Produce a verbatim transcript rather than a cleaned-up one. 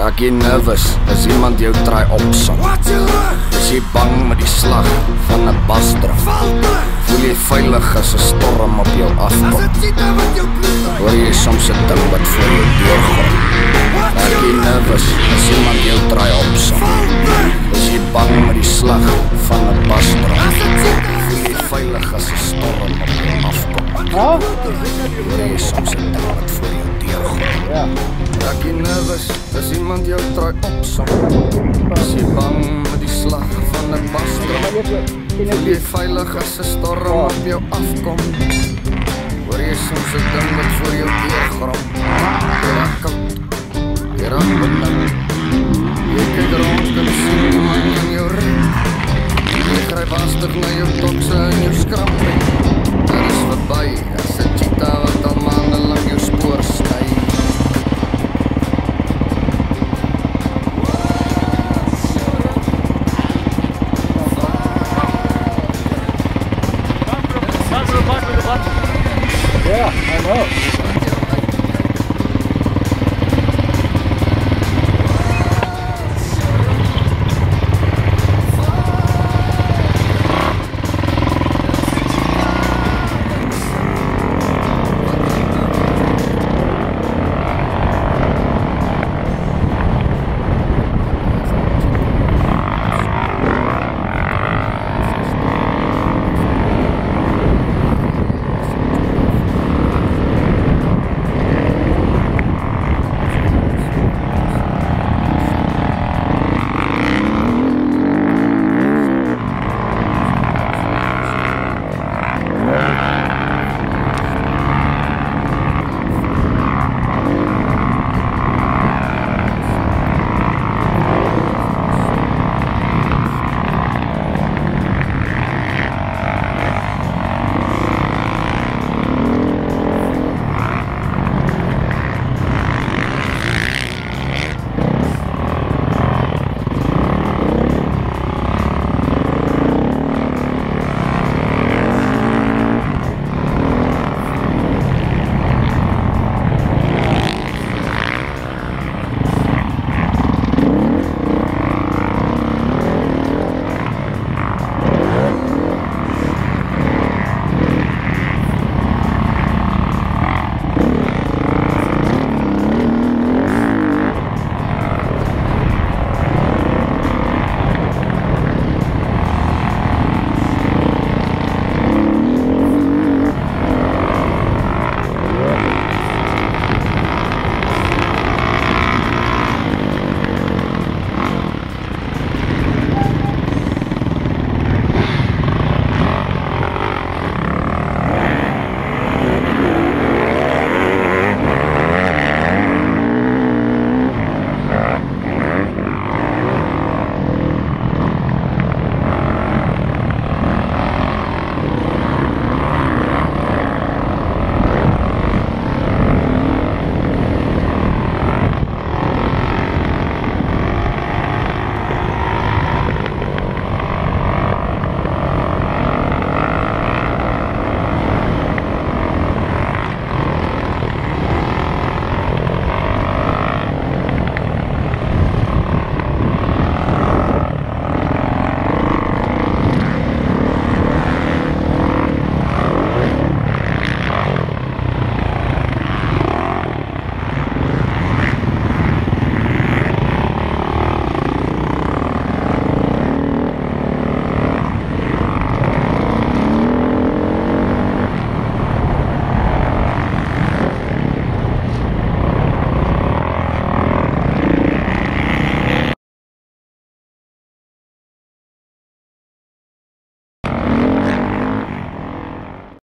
Raak jy nervus as iemand jou try opsang? Is jy bang met die slag van 'n basdrum? Voel jy veilig as 'n storm op jou afkom? Hoor jy soms 'n ding wat voor jou deurgaan? Raak jy nervus as iemand jou try opsang? Is jy bang met die slag van 'n basdrum? Voel jy veilig as 'n storm op jou afkom? Hoor jy soms 'n ding wat voor jou deurgaan? Raak jy nervus as iemand jou try opsang? Is jy bang met die slag van 'n basdrum? Voel jy veilig as 'n storm op jou afkom? Hoor jy soms 'n ding wat voor jou deurgaan? Jy raak koud, jy raak benauwd. Jy kyk rond en sien iemand in jou ring. Jy gryp haastig na jou tokse en jou skrampie. Dit is verby as 'n cheetah wat al maande lang jou spoor sny. Yeah, I know.